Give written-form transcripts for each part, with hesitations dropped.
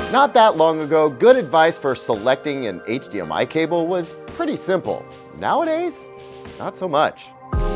Not that long ago, good advice for selecting an HDMI cable was pretty simple. Nowadays, not so much.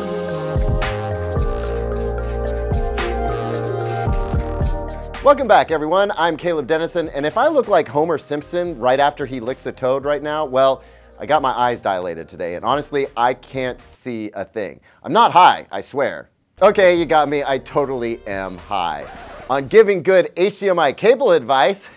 Welcome back, everyone. I'm Caleb Dennison, and if I look like Homer Simpson right after he licks a toad right now, well, I got my eyes dilated today, and honestly, I can't see a thing. I'm not high, I swear. Okay, you got me. I totally am high. On giving good HDMI cable advice,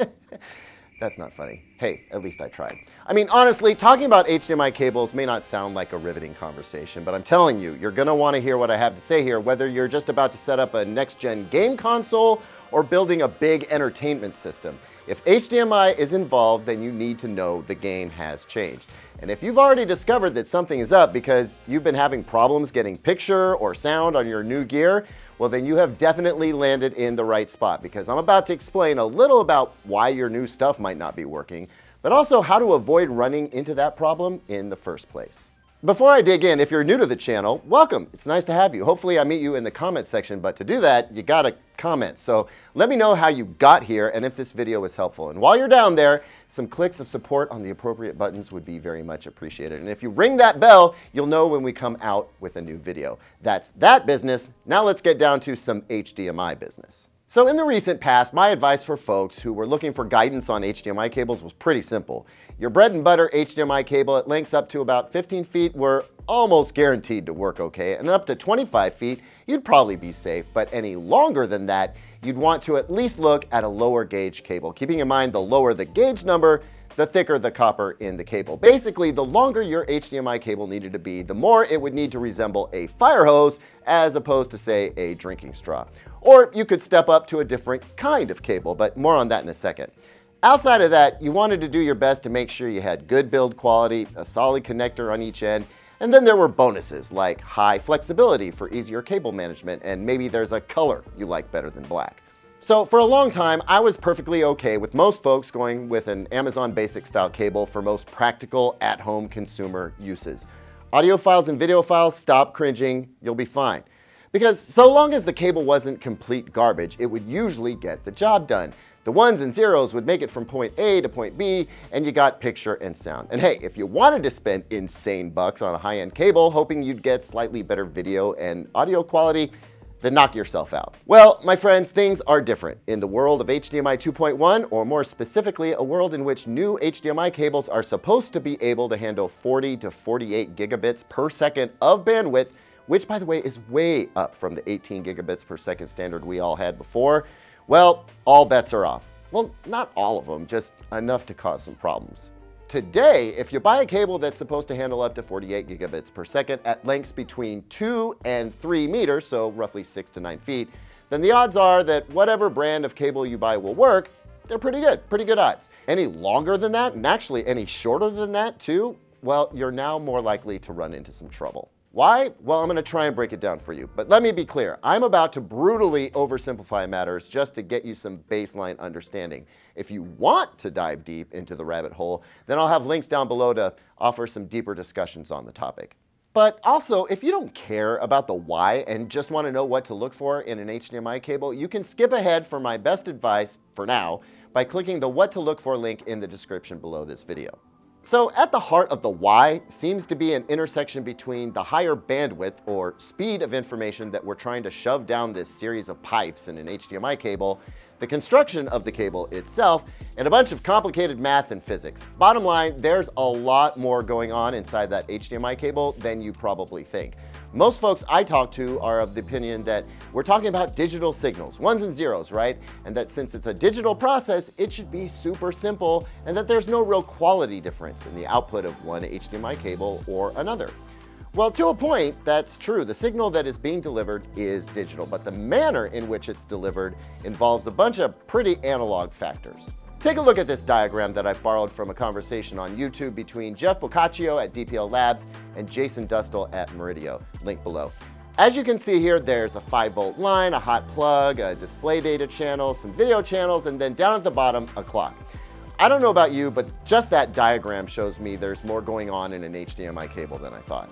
that's not funny. Hey, at least I tried. I mean, honestly, talking about HDMI cables may not sound like a riveting conversation, but I'm telling you, you're gonna wanna hear what I have to say here, whether you're just about to set up a next-gen game console or building a big entertainment system. If HDMI is involved, then you need to know the game has changed. And if you've already discovered that something is up because you've been having problems getting picture or sound on your new gear, well then you have definitely landed in the right spot, because I'm about to explain a little about why your new stuff might not be working, but also how to avoid running into that problem in the first place. Before I dig in, if you're new to the channel, welcome. It's nice to have you. Hopefully I meet you in the comment section, but to do that, you gotta comment. So let me know how you got here and if this video was helpful. And while you're down there, some clicks of support on the appropriate buttons would be very much appreciated. And if you ring that bell, you'll know when we come out with a new video. That's that business. Now let's get down to some HDMI business. So in the recent past, my advice for folks who were looking for guidance on HDMI cables was pretty simple. Your bread and butter HDMI cable at lengths up to about 15 feet were almost guaranteed to work okay, and up to 25 feet, you'd probably be safe, but any longer than that, you'd want to at least look at a lower gauge cable, keeping in mind the lower the gauge number, the thicker the copper in the cable. Basically, the longer your HDMI cable needed to be, the more it would need to resemble a fire hose as opposed to, say, a drinking straw. Or you could step up to a different kind of cable, but more on that in a second. Outside of that, you wanted to do your best to make sure you had good build quality, a solid connector on each end, and then there were bonuses like high flexibility for easier cable management, and maybe there's a color you like better than black. So for a long time, I was perfectly okay with most folks going with an Amazon Basic style cable for most practical at-home consumer uses. Audiophiles and videophiles, stop cringing, you'll be fine. Because so long as the cable wasn't complete garbage, it would usually get the job done. The ones and zeros would make it from point A to point B, and you got picture and sound. And hey, if you wanted to spend insane bucks on a high-end cable, hoping you'd get slightly better video and audio quality, then knock yourself out. Well, my friends, things are different. In the world of HDMI 2.1, or more specifically, a world in which new HDMI cables are supposed to be able to handle 40 to 48 gigabits per second of bandwidth, which by the way is way up from the 18 gigabits per second standard we all had before, well, all bets are off. Well, not all of them, just enough to cause some problems. Today, if you buy a cable that's supposed to handle up to 48 gigabits per second at lengths between 2 and 3 meters, so roughly 6 to 9 feet, then the odds are that whatever brand of cable you buy will work. They're pretty good odds. Any longer than that, and actually any shorter than that too, well, you're now more likely to run into some trouble. Why? Well, I'm gonna try and break it down for you, but let me be clear. I'm about to brutally oversimplify matters just to get you some baseline understanding. If you want to dive deep into the rabbit hole, then I'll have links down below to offer some deeper discussions on the topic. But also, if you don't care about the why and just wanna know what to look for in an HDMI cable, you can skip ahead for my best advice, for now, by clicking the What to Look For link in the description below this video. So at the heart of the why seems to be an intersection between the higher bandwidth or speed of information that we're trying to shove down this series of pipes in an HDMI cable, the construction of the cable itself, and a bunch of complicated math and physics. Bottom line, there's a lot more going on inside that HDMI cable than you probably think. Most folks I talk to are of the opinion that we're talking about digital signals, ones and zeros, right? And that since it's a digital process, it should be super simple, and that there's no real quality difference in the output of one HDMI cable or another. Well, to a point, that's true. The signal that is being delivered is digital, but the manner in which it's delivered involves a bunch of pretty analog factors. Take a look at this diagram that I've borrowed from a conversation on YouTube between Jeff Boccaccio at DPL Labs and Jason Dustel at Meridio, link below. As you can see here, there's a 5-volt line, a hot plug, a display data channel, some video channels, and then down at the bottom, a clock. I don't know about you, but just that diagram shows me there's more going on in an HDMI cable than I thought.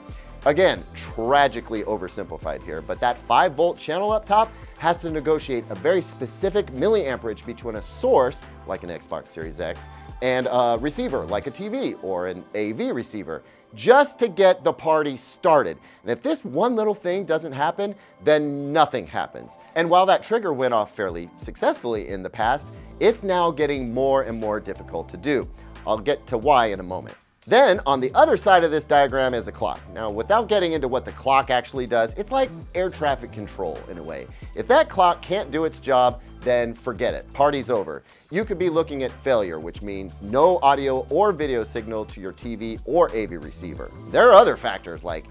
Again, tragically oversimplified here, but that 5-volt channel up top has to negotiate a very specific milliamperage between a source, like an Xbox Series X, and a receiver, like a TV or an AV receiver, just to get the party started. And if this one little thing doesn't happen, then nothing happens. And while that trigger went off fairly successfully in the past, it's now getting more and more difficult to do. I'll get to why in a moment. Then on the other side of this diagram is a clock. Now, without getting into what the clock actually does, it's like air traffic control in a way. If that clock can't do its job, then forget it, party's over. You could be looking at failure, which means no audio or video signal to your TV or AV receiver. There are other factors like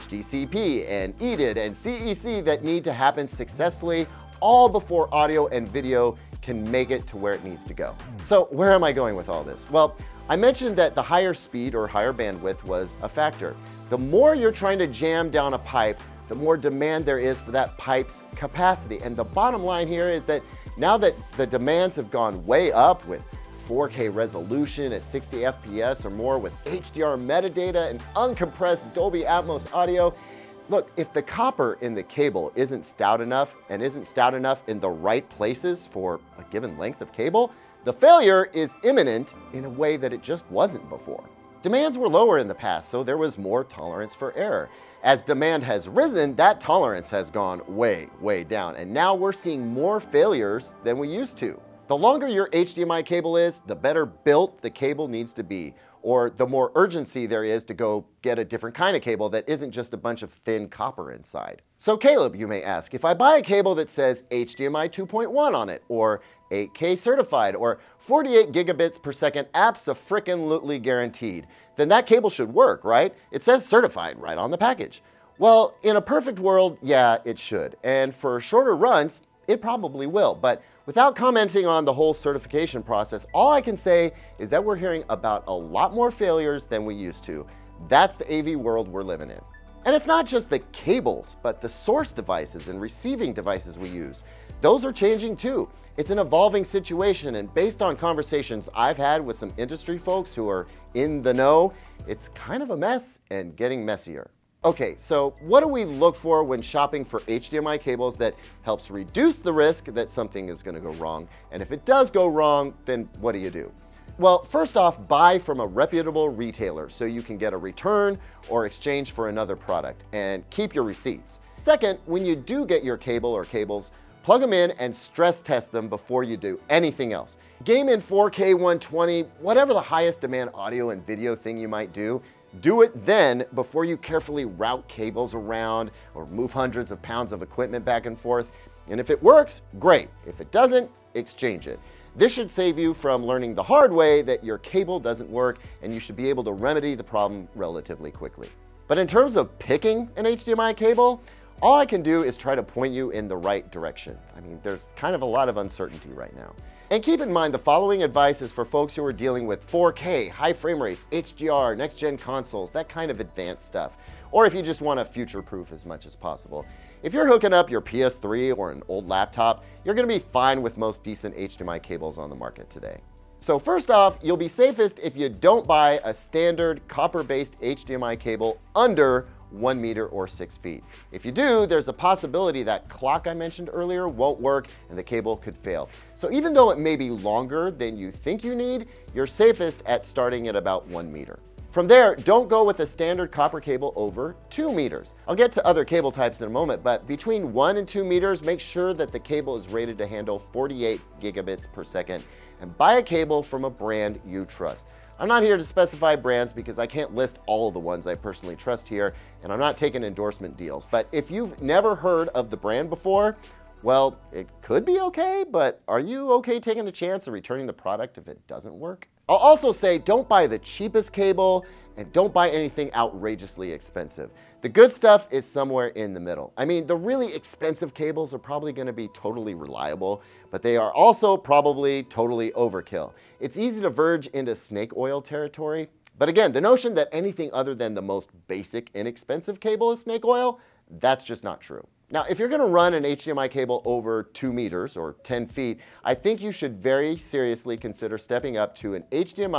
HDCP and EDID and CEC that need to happen successfully, all before audio and video can make it to where it needs to go. So where am I going with all this? Well, I mentioned that the higher speed or higher bandwidth was a factor. The more you're trying to jam down a pipe, the more demand there is for that pipe's capacity. And the bottom line here is that now that the demands have gone way up with 4K resolution at 60 FPS or more with HDR metadata and uncompressed Dolby Atmos audio, look, if the copper in the cable isn't stout enough and isn't stout enough in the right places for a given length of cable, the failure is imminent in a way that it just wasn't before. Demands were lower in the past, so there was more tolerance for error. As demand has risen, that tolerance has gone way, way down, and now we're seeing more failures than we used to. The longer your HDMI cable is, the better built the cable needs to be, or the more urgency there is to go get a different kind of cable that isn't just a bunch of thin copper inside. So Caleb, you may ask, if I buy a cable that says HDMI 2.1 on it, or 8K certified, or 48 gigabits per second abso-frickin-lutely guaranteed, then that cable should work, right? It says certified right on the package. Well, in a perfect world, yeah, it should. And for shorter runs, it probably will. But without commenting on the whole certification process, all I can say is that we're hearing about a lot more failures than we used to. That's the AV world we're living in. And it's not just the cables, but the source devices and receiving devices we use. Those are changing too. It's an evolving situation, and based on conversations I've had with some industry folks who are in the know, it's kind of a mess and getting messier. Okay, so what do we look for when shopping for HDMI cables that helps reduce the risk that something is going to go wrong? And if it does go wrong, then what do you do? Well, first off, buy from a reputable retailer so you can get a return or exchange for another product, and keep your receipts. Second, when you do get your cable or cables, plug them in and stress test them before you do anything else. Game in 4K 120, whatever the highest demand audio and video thing you might do it then before you carefully route cables around or move hundreds of pounds of equipment back and forth. And if it works, great. If it doesn't, exchange it. This should save you from learning the hard way that your cable doesn't work, and you should be able to remedy the problem relatively quickly. But in terms of picking an HDMI cable, all I can do is try to point you in the right direction. I mean, there's kind of a lot of uncertainty right now. And keep in mind, the following advice is for folks who are dealing with 4K, high frame rates, HDR, next-gen consoles, that kind of advanced stuff. Or if you just want to future-proof as much as possible. If you're hooking up your PS3 or an old laptop, you're going to be fine with most decent HDMI cables on the market today. So first off, you'll be safest if you don't buy a standard copper-based HDMI cable under 1 meter or 6 feet. If you do, there's a possibility that clock I mentioned earlier won't work and the cable could fail. So even though it may be longer than you think you need, you're safest at starting at about 1 meter. From there, don't go with a standard copper cable over 2 meters. I'll get to other cable types in a moment, but between 1 and 2 meters, make sure that the cable is rated to handle 48 gigabits per second, and buy a cable from a brand you trust. I'm not here to specify brands because I can't list all of the ones I personally trust here, and I'm not taking endorsement deals. But if you've never heard of the brand before, well, it could be okay, but are you okay taking a chance of returning the product if it doesn't work? I'll also say don't buy the cheapest cable and don't buy anything outrageously expensive. The good stuff is somewhere in the middle. I mean, the really expensive cables are probably going to be totally reliable, but they are also probably totally overkill. It's easy to verge into snake oil territory, but again, the notion that anything other than the most basic, inexpensive cable is snake oil, that's just not true. Now, if you're going to run an HDMI cable over 2 meters or 10 feet, I think you should very seriously consider stepping up to an HDMI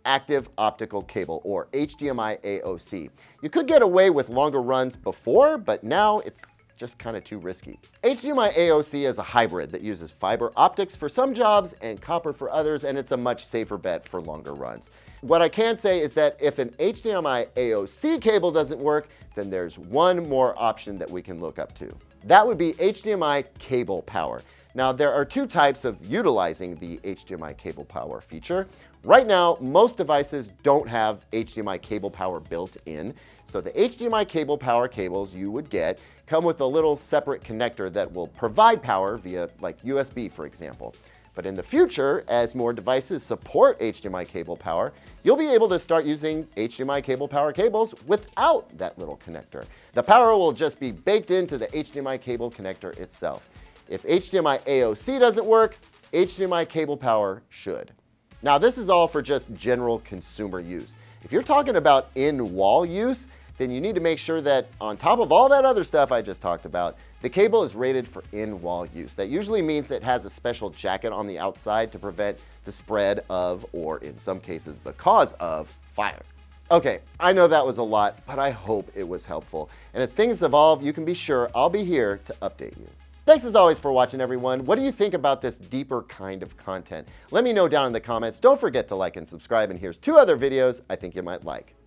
active optical cable, or HDMI AOC. You could get away with longer runs before, but now it's just kind of too risky. HDMI AOC is a hybrid that uses fiber optics for some jobs and copper for others, and it's a much safer bet for longer runs. What I can say is that if an HDMI AOC cable doesn't work, then there's one more option that we can look up to. That would be HDMI cable power. Now, there are two types of utilizing the HDMI cable power feature. Right now, most devices don't have HDMI cable power built in, so the HDMI cable power cables you would get come with a little separate connector that will provide power via like USB, for example. But in the future, as more devices support HDMI cable power, you'll be able to start using HDMI cable power cables without that little connector. The power will just be baked into the HDMI cable connector itself. If HDMI AOC doesn't work, HDMI cable power should. Now, this is all for just general consumer use. If you're talking about in-wall use, then you need to make sure that on top of all that other stuff I just talked about, the cable is rated for in-wall use. That usually means it has a special jacket on the outside to prevent the spread of, or in some cases, the cause of, fire. Okay, I know that was a lot, but I hope it was helpful. And as things evolve, you can be sure I'll be here to update you. Thanks as always for watching, everyone. What do you think about this deeper kind of content? Let me know down in the comments. Don't forget to like and subscribe, and here's 2 other videos I think you might like.